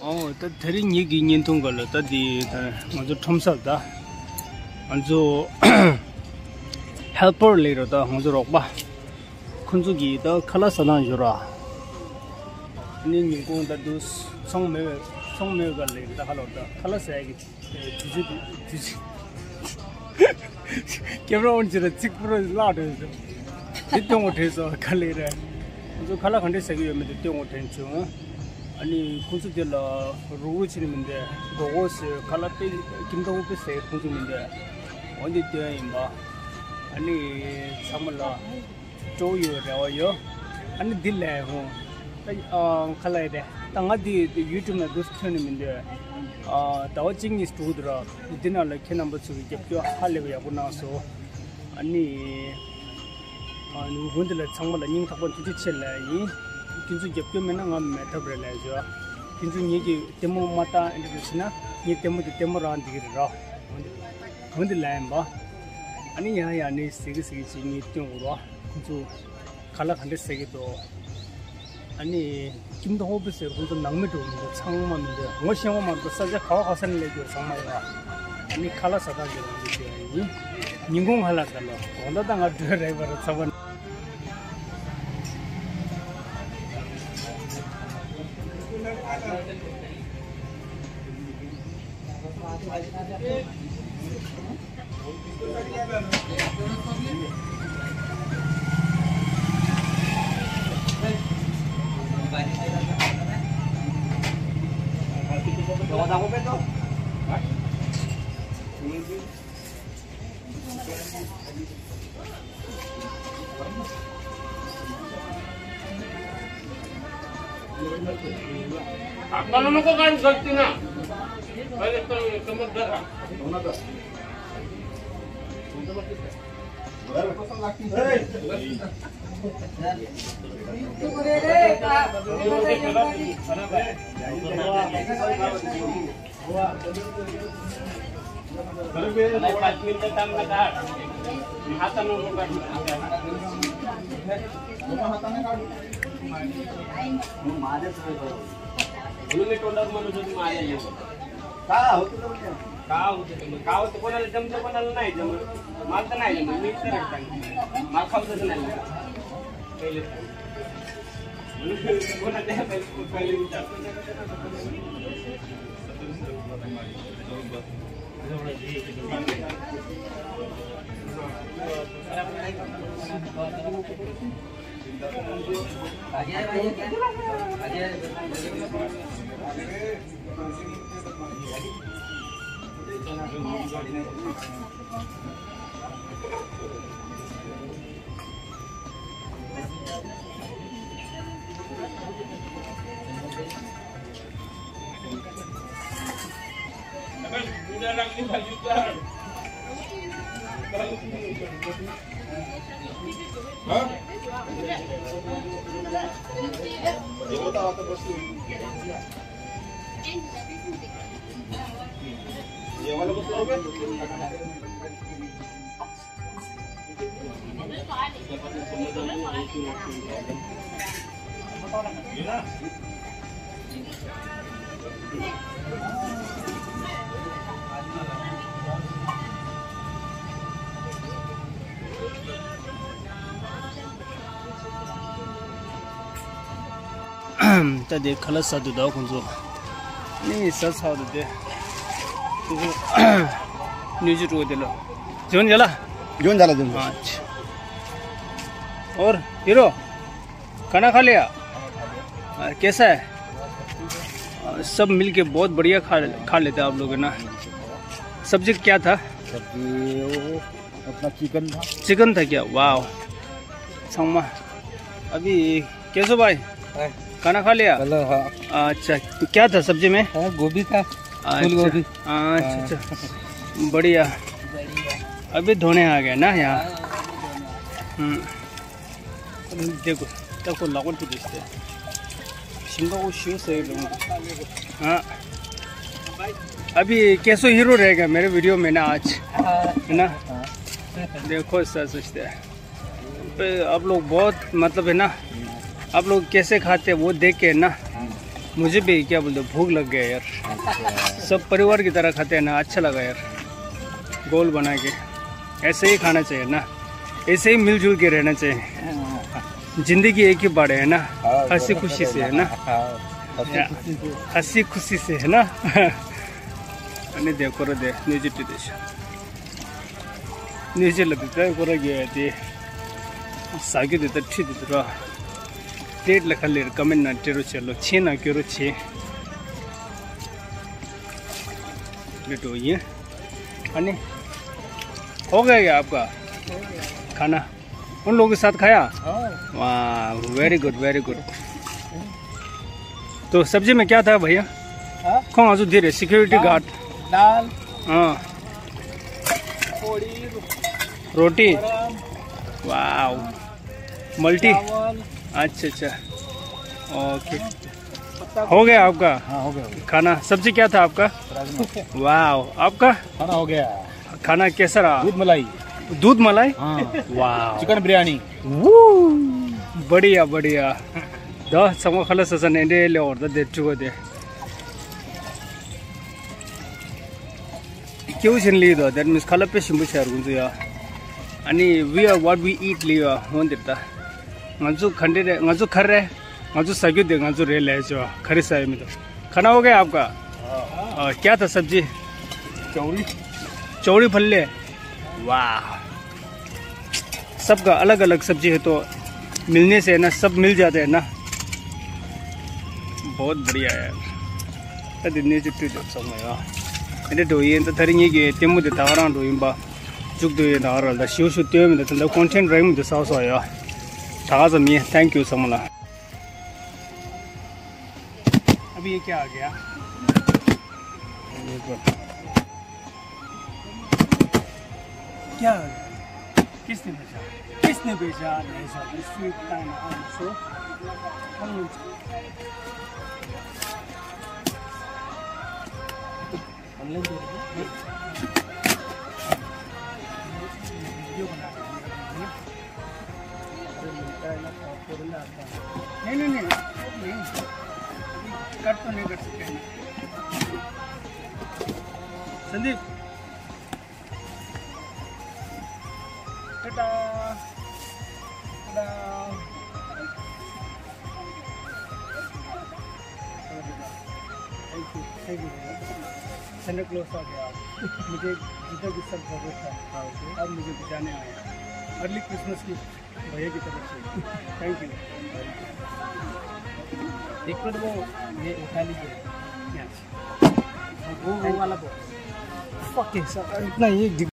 또 대린 얘기 인통 걸로 따디 먼저 톰살다 먼저 헬퍼 레이더다 먼저 록바 군주기 더 칼라서나 주라 아니 인공다도 성매가 레이더다 칼로다 칼라서야기 뒤지 camera on चला चिक पूरा लाड है दित्ते मोठे सो खाली रे जो खाला खंडे सगी में दित्ते मोठे छु अनि कुछ दिला रोग छिन मिंदे रोगोस खाला पे किमदो पे से कुछ मिंदे ओंदे ते इमा अनि समला जोयो रेयो अनि दिले हो खाला दे तंगा दी यूट्यूब में दोस्त ने मिंदे दावचिंग इस टूदरा इतना लक्ष्य नंबर चुकी जब क्यों हाल ले याबू ना सो अन्नी नुबुंदले चंगमला निंग थापन तुझे चले ये किंतु जब क्यों मैंने ngam मेथड ले जो किंतु ये की तेमो माता इंट्रोडक्शन ना ये तेमो रान दिख रहा बुंदे लाइन बा अन्नी यहाँ यानी सिगी चीनी त्यों हुआ किंतु खाला खंडे सिगी तो 아니 김도 호브스 그것도 낭매도 창만인데 뭐시험만 또 사자 가와가선 내죠 정말가 아니 칼라사다 이제 인공 할라달라 원다당아 드라이버를 잡은 Ako ba ito? Kalau mau kau kan ganti na, banyak teman darah. Kau tu konalah jam konalah naik jam, mal tu naik jam, mix terang, mal kau tu naik. Kali, konalah dia kali ucap. Udah lang ni bajutan. Hah? Ini tahu apa bos ini? Ya mana bos lo kan? Gila. तदे खलस सादु दाव कुंजो नहीं सच सादु दे तो news रो देलो zone जाला अच्छा और hero खाना खा लिया कैसा है सब मिलके बहुत बढ़िया खा लेते आप लोग ना सब्जी क्या था सब्जी अपना चिकन था क्या वाह संगमा अभी कैसे भाई खाना खा लिया अच्छा तो क्या था सब्जी में गोभी था फूल गोभी अच्छा बढ़िया अभी धोने आ गए ना यहाँ देखो तब को लागत तो दिखते सिंगापुर शिव से हाँ अभी कैसो हीरो रहेगा मेरे वीडियो में ना आज है ना देखो सर सोचते हैं आप लोग बहुत मतलब है ना आप लोग कैसे खाते हैं वो देख के ना मुझे भी क्या बोलते भूख लग गया यार। सब परिवार की तरह खाते हैं ना, अच्छा लगा यार। गोल बना के ऐसे ही खाना चाहिए ना, ऐसे ही मिलजुल के रहना चाहिए। जिंदगी एक ही बार है ना, हंसी खुशी से है ना, हंसी खुशी से है ना। अनि देखो रे दे न्यूजिटी देश न्यूजिलैंड ते कोरा गया थे सागे देता ठीक देता डेट लखा ले कमेंट ना टेरो चलो छे ना क्यों छे लेटो ये अनि हो गया क्या आपका खाना? उन लोगों के साथ खाया? वाह वेरी गुड वेरी गुड। तो सब्जी में क्या था भैया? कौन आजू धीरे सिक्योरिटी गार्ड? दाल, हाँ, रोटी, वाह, मल्टी, अच्छा अच्छा, ओके। हो गया आपका? हाँ हो गया। खाना सब्जी क्या था आपका? वाह, आपका खाना हो गया। खाना कैसा रहा? दूध मलाई। दूध मलाई? हाँ। वाह, चिकन बिरयानी। बढ़िया बढ़िया। द संग खला ससन एंडे ले और द देचुगो दे क्यों छिन ली दो दैट मींस खला पे शिमु शेयर गुंजु या अनि we are what we eat लियो होन देता ngaju खंडे रे ngaju खर रे ngaju सग्यु दे ngaju रे ले जो खरी साय में। तो खाना हो गया आपका? क्या था सब्जी? चौड़ी चौड़ी फल्ले। वाह, सबका अलग अलग सब्जी है तो मिलने से है ना सब मिल जाते हैं ना, बहुत बढ़िया है यार। दिन जुट्टी समय डोइन तो थरी ये तेमुद तारा डोइबा जुग दो नार शिव शुद्ध में कॉन्टेंट रही सास ताजा मी। थैंक यू समला। अभी ये क्या आ गया? क्या किसने भेजा? किसने भेजा? नहीं sir sweet time also online video बना रहे हैं। नहीं नहीं नहीं नहीं कट तो नहीं कर सकते Sandeep. Tata tata. Thank you Santa Claus आ गया। मुझे जितना भी सब जरूरत था अब मुझे बचाने आया। अर्ली क्रिसमस की भैया की तरफ से थैंक यू। एक मिनट वो ये उठा लीजिए वो वाला इतना ये